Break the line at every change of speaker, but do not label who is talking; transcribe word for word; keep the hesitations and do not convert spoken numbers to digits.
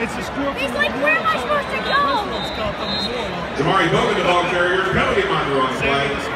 It's a squirrel.
He's like, where am I supposed to go?
Jamari Bogan, the ball carrier, penalty marker on the play.